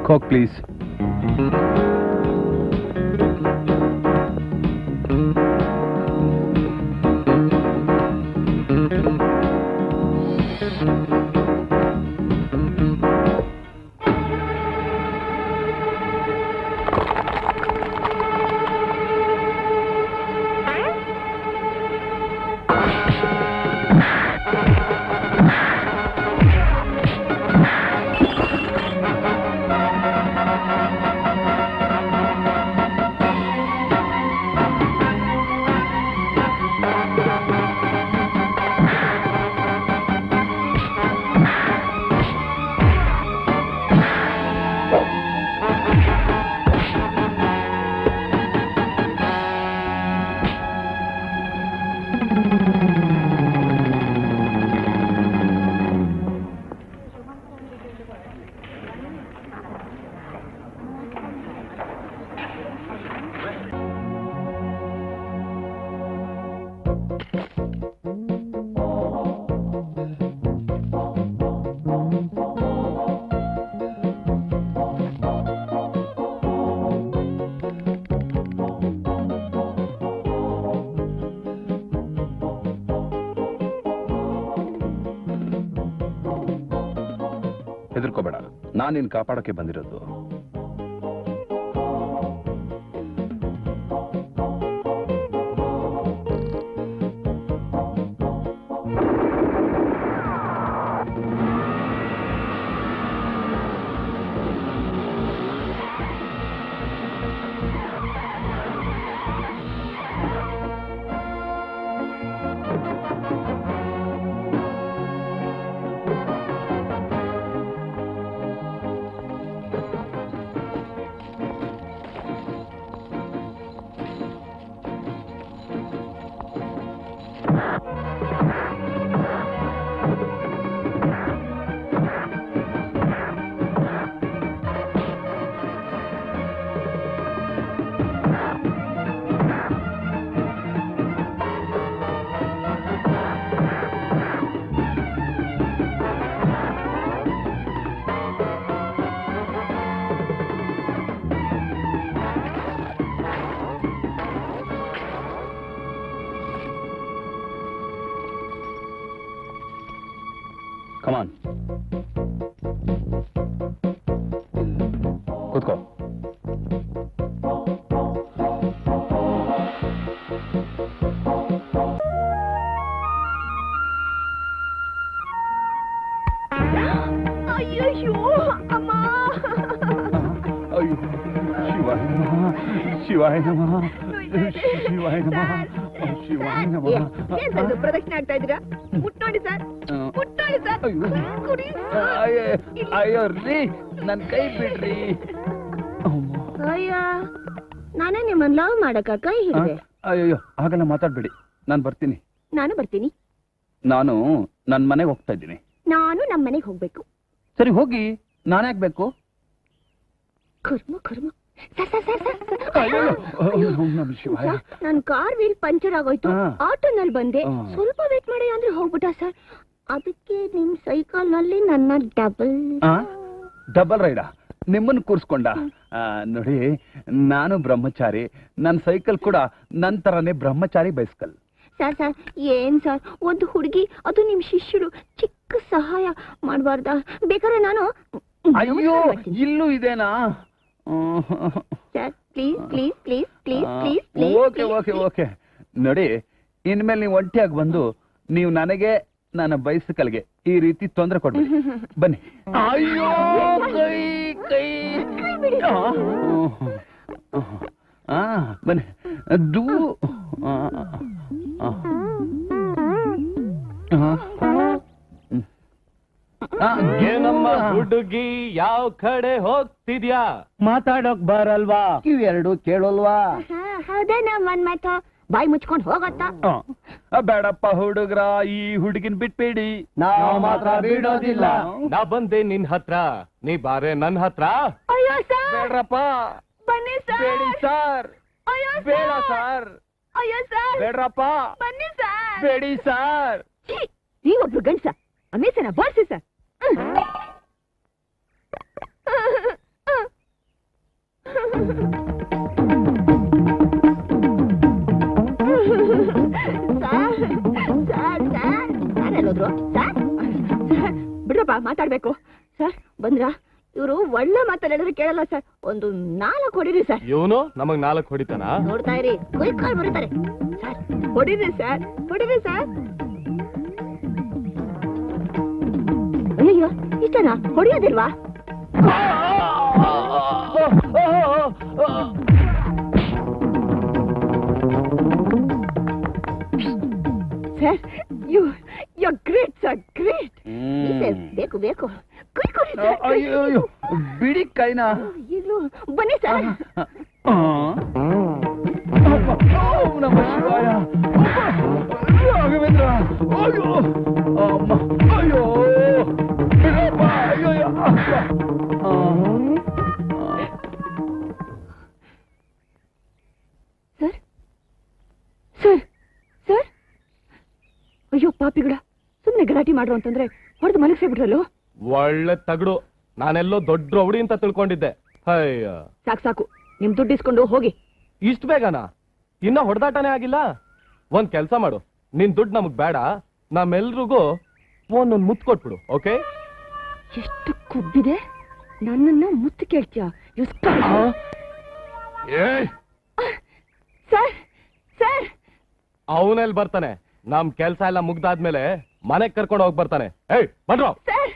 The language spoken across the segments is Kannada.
Coke, please. ಹೆದರ್ಕೋಬೇಡ, ನಾನು ನಿನ್ನ ಕಾಪಾಡೋಕೆ ಬಂದಿರೋದು. Come on. ಕೂತ್ಕೋ. ಅಯ್ಯೋ ಅಮ್ಮ. ಅಯ್ಯೋ ಶಿವಾಯ ನಮಃ, ಶಿವಾಯ ನಮಃ, ಶಿವಾಯ ನಮಃ. ಏನ್ ಸರ್ ಪ್ರದಕ್ಷಿಣೆ ಆಗ್ತಾ ಇದ್ದೀರಾ? ಮುಟ್ಟೋಡಿ ಸರ್, ಮುಟ್ಟೋಡಿ ಸರ್. ಕುಡಿ. ಅಯ್ಯೋ ರೀ, ನನ್ ಕೈ ಬಿಡ್ರಿ. ಅಯ್ಯ, ನಾನೇ ನಿಮ್ಮನ್ನ ಲವ್ ಮಾಡಕ ಕೈ ಹಿಡಿದೆ. ಅಯ್ಯೋ ಹಾಗೆಲ್ಲ ಮಾತಾಡ್ಬೇಡಿ, ನಾನು ಬರ್ತೀನಿ. ನಾನು ಬರ್ತೀನಿ. ನಾನು ನನ್ ಮನೆಗೆ ಹೋಗ್ತಾ ಇದ್ದೀನಿ. ನಾನು ನಮ್ಮ ಮನೆಗೆ ಹೋಗ್ಬೇಕು. ಸರಿ ಹೋಗಿ, ನಾನ್ಯಾಕ್ ಬೇಕು? ಕರ್ಮ ಕರ್ಮ. ನನ್ ಕಾರ್ ವೀಲ್ ಪಂಚರ್ ಆಗೋಯ್ತು, ಆಟೋನಲ್ಲಿ ಬಂದೆ. ಸ್ವಲ್ಪ ವೇಟ್ ಮಾಡಿ ಅಂದ್ರೆ ಹೋಗ್ಬಿಟ್ಟ ಸರ್. ಅದಕ್ಕೆ ನಿಮ್ ಸೈಕಲ್ ನಲ್ಲಿ ನನ್ನ ಡಬಲ್ ರೈಡ ನಿಮ್ಮನ್ನು ಕೂರ್ಸ್ಕೊಂಡ. ನೋಡಿ, ನಾನು ಬ್ರಹ್ಮಚಾರಿ, ನನ್ನ ಸೈಕಲ್ ಕೂಡ ನನ್ ತರನೇ ಬ್ರಹ್ಮಚಾರಿ ಬೈಸ್ಕಲ್. ಸರ್ ಸರ್ ಏನ್ ಸರ್, ಒಂದು ಹುಡುಗಿ, ಅದು ನಿಮ್ ಶಿಷ್ಯರು, ಚಿಕ್ಕ ಸಹಾಯ ಮಾಡಬಾರ್ದ? ಬೇಕಾದ್ರೆ ನಾನು. ಅಯ್ಯೋ, ಇಲ್ಲೂ ಇದೇನಾ? Sir please please please please please. Okay okay okay. ನೋಡಿ, ಇನ್ಮೇಲೆ ನೀವು ಒಂಟಿಯಾಗಿ ಬಂದು ನೀವು ನನಗೆ ನನ್ನ ಬೈಸಿಕಲ್ಗೆ ಈ ರೀತಿ ತೊಂದರೆ ಕೊಡ್ಬೇಡಿ. ಬನ್ನಿ. ಅಯ್ಯೋ ಕೈ ಕೈ. ಬನ್ನಿ. ದೂ ಏನಮ್ಮ ಹುಡುಗಿ, ಯಾವ ಕಡೆ ಹೋಗ್ತಿದ್ಯಾ? ಮಾತಾಡೋಕ್ ಬರಲ್ವಾ? ಇವೆರಡು ಕೇಳಲ್ವಾ? ಹೌದೇ ನಮ್ಮನ್ ಮಾತು. ಬಾಯಿ ಮುಚ್ಕೊಂಡು ಹೋಗತ್ತ. ಬೇಡಪ್ಪ ಹುಡುಗ್ರ, ಈ ಹುಡುಗಿನ ಬಿಟ್ಬೇಡಿ. ನಾವು ಮಾತ್ರ ಬಿಡೋದಿಲ್ಲ. ನಾ ಬಂದೆ ನಿನ್ ಹತ್ರ, ನೀ ಬಾರೆ ನನ್ ಹತ್ರ. ಅಯ್ಯೋ ಸರ್, ಬೇಡ್ರಪ್ಪ. ಬನ್ನಿ ಸರ್. ಬೇಡಿ ಸರ್. ಅಯ್ಯೋ ಬೇಡ ಸರ್. ಅಯ್ಯೋ ಸರ್, ಬೇಡ್ರಪ್ಪ. ಬನ್ನಿ ಸರ್. ಬೇಡಿ ಸರ್. ನೀವೊಬ್ರು ಗಂಡ್ಸ, ಅಮೇಸನ ಬಾರ್ಸಿ ಸರ್. ಎಲ್ಲೋದ್ರು ಸರ್? ಬಿಡ್ರಪ್ಪ, ಮಾತಾಡ್ಬೇಕು. ಸರ್ ಬಂದ್ರ? ಇವರು ಒಳ್ಳೆ ಮಾತಾಡಿದ್ರೆ ಕೇಳಲ್ಲ ಸರ್. ಒಂದು 4 ಹೊಡಿರಿ ಸರ್. ಇವನು ನಮಗ್ 4 ಹೊಡಿತಾನ? ನೋಡ್ತಾ ಇರಿ, ಕುಯ್ಕಾಲ್ ಬರೀತಾರೆ ಸರ್. ಹೊಡಿರಿ ಸರ್, ಹೊಡಿರಿ ಸರ್. ಅಯ್ಯೋ, ಇಷ್ಟನಾ? ಹೊಡಿಯೋದಿಲ್ವಾ? Sir, you great sir, great. ಬೇಕು ಬೇಕು, ಅಯ್ಯೋ ಬಿಡಿ ಕೈನ. ಈಗಲೂ ಬನ್ನಿ ಸರ್. ನಮ ಶಿವಾಯ. ರಾಘವೇಂದ್ರ, ಅಯ್ಯೋ ಅಮ್ಮ, ಅಯ್ಯೋ ಬಿಡಪ್ಪ, ಅಯ್ಯೋ ಸರ್ ಸರ್ ಸರ್. ಅಯ್ಯೋ ಪಾಪಿಗಳ, ಸುಮ್ಮನೆ ಗಲಾಟೆ ಮಾಡ್ರು ಅಂತಂದ್ರೆ ಹೊಡೆದು ಮಲಗಿಸ್ಬಿಟ್ರಲ್ಲೋ. ಒಳ್ಳೆ ತಗಡು. ನಾನೆಲ್ಲೋ ದೊಡ್ಡ ರೌಡಿ ಅಂತ ತಿಳ್ಕೊಂಡಿದ್ದೆ. ಅಯ್ಯ, ಸಾಕು, ನಿಮ್ ದುಡ್ಡು ಇಸ್ಕೊಂಡು ಹೋಗಿ. ಇಷ್ಟು ಬೇಗನಾ? ಇನ್ನ ಹೊಡೆದಾಟನೇ ಆಗಿಲ್ಲ. ಒಂದ್ ಕೆಲ್ಸ ಮಾಡು, ನಿನ್ ದುಡ್ಡು ನಮಗ್ ಬೇಡ, ನಮ್ಮೆಲ್ರಿಗೂ ಒಂದೊಂದು ಮುತ್ತು ಕೊಟ್ಬಿಡು. ಓಕೆ? ಎಷ್ಟು ಕೊಬ್ಬಿದೆ, ನನ್ನನ್ನ ಮುತ್ತು ಕೇಳ್ತೀಯ? Sir sir. ಅವನೆಲ್ಲಿ ಬರ್ತಾನೆ? ನಮ್ ಕೆಲ್ಸ ಎಲ್ಲ ಮುಗ್ದಾದ್ಮೇಲೆ ಮನೆಗ್ ಕರ್ಕೊಂಡು ಹೋಗಿ ಬರ್ತಾನೆ. ಏಯ್ ಬನ್ರೋ. ಸರ್,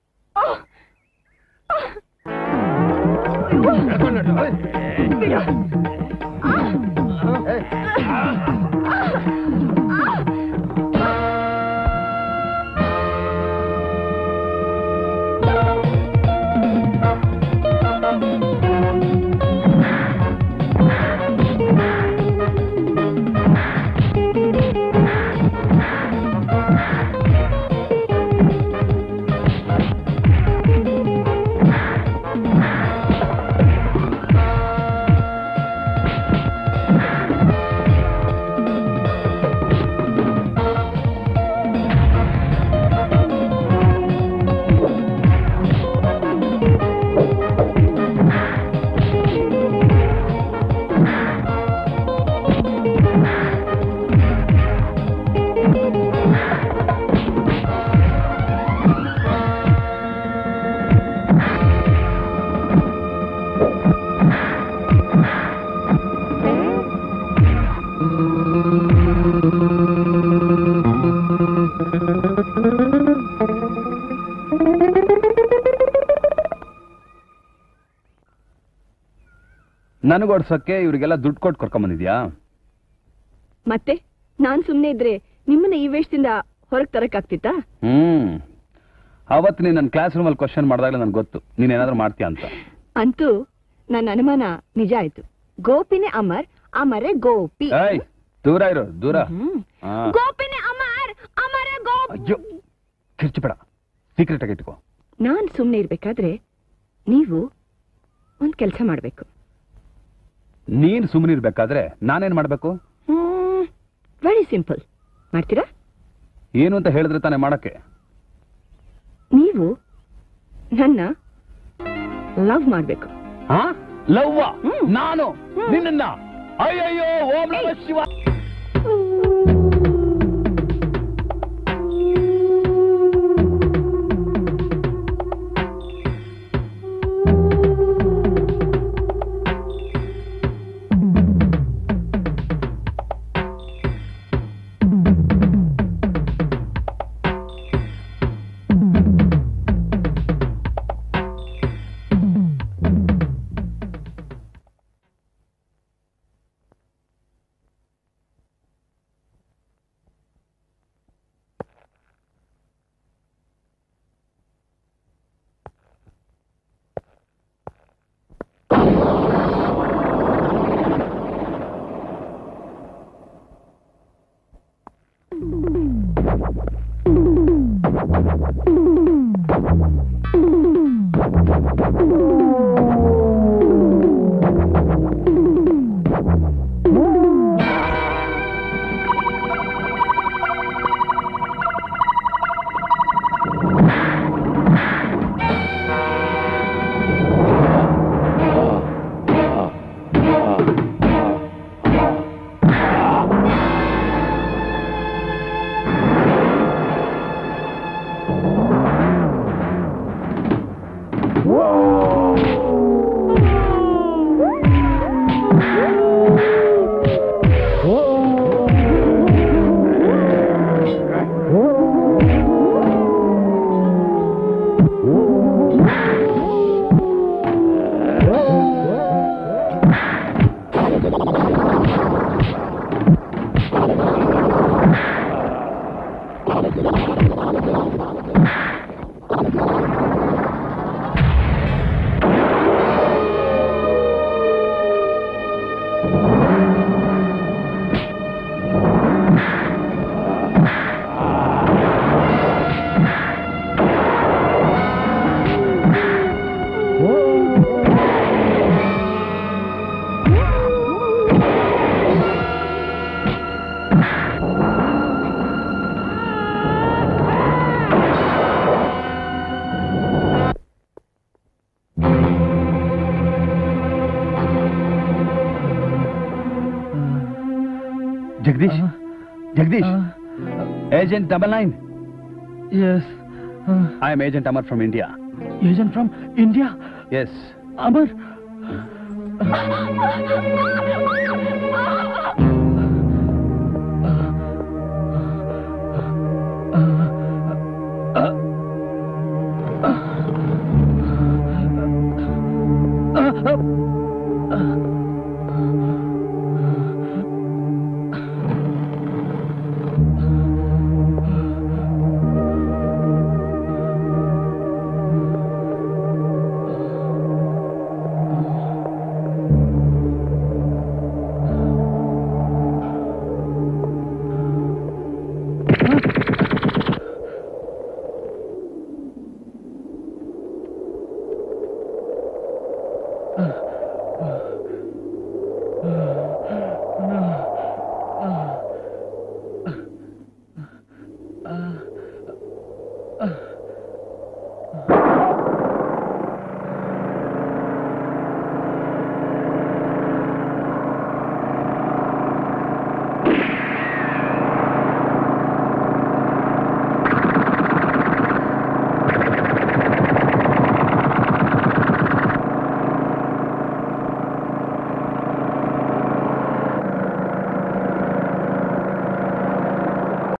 ನನಗೋಡ್ಸಕ್ಕೆ ಇವ್ರಿಗೆಲ್ಲ ದುಡ್ಡು ಕೊಟ್ಟು ಕರ್ಕೊಂಬಂದಿದ್ಯಾ? ಮತ್ತೆ ನಾನ್ ಸುಮ್ನೆ ಇದ್ರೆ ನಿಮ್ಮನ್ನ ಈ ವೇಷದಿಂದ ಹೊರಗೆ ತರಕಾಗ್ತಿತ್ತಾ? ಅವತ್ತು ನೀನ್ ನನ್ನ ಕ್ಲಾಸ್ ರೂಮಲ್ಲಿ ಕ್ವಶನ್ ಮಾಡಿದಾಗಲೇ ನನ್ಗೆ ಗೊತ್ತು ನೀನ್ ಏನಾದ್ರೂ ಮಾಡ್ತೀಯ ಅಂತ. ಅಂತೂ ನನ್ನ ಅನುಮಾನ ನಿಜ ಆಯ್ತು. ಗೋಪಿನೇ ಅಮರ್, ಅಮರೇ ಗೋಪಿ. ದೂರ ಇರೋ, ದೂರ. ಗೋಪಿನೇ ಅಮರ್, ಅಮರೇ ಗೋಪಿ. ಅಯ್ಯೋ, ಕಿರ್ಚಿಬೇಡ, ಸೀಕ್ರೆಟ್ ಆಗಿ ಇಟ್ಕೋ. ನಾನ್ ಸುಮ್ನೆ ಇರ್ಬೇಕಾದ್ರೆ ನೀವು ಒಂದ್ ಕೆಲ್ಸ ಮಾಡ್ಬೇಕು. ನೀನ್ ಸುಮ್ಮನೆ ಇರ್ಬೇಕಾದ್ರೆ ನಾನೇನ್ ಮಾಡ್ಬೇಕು? Very simple. ಮಾಡ್ತೀರಾ? ಏನು ಅಂತ ಹೇಳಿದ್ರೆ ತಾನೇ ಮಾಡಕ್ಕೆ. ನೀವು ನನ್ನ ಲವ್ ಮಾಡ್ಬೇಕು. ಲವ್ವ? ನಾನು ನಿನ್ನ? ಅಯ್ಯಯ್ಯೋ, ಓಂ ನಮಃ Shiva. Jagdish, Jagdish, Agent 99. Yes. I am Agent Amar from India. Agent from India. Yes. Amar.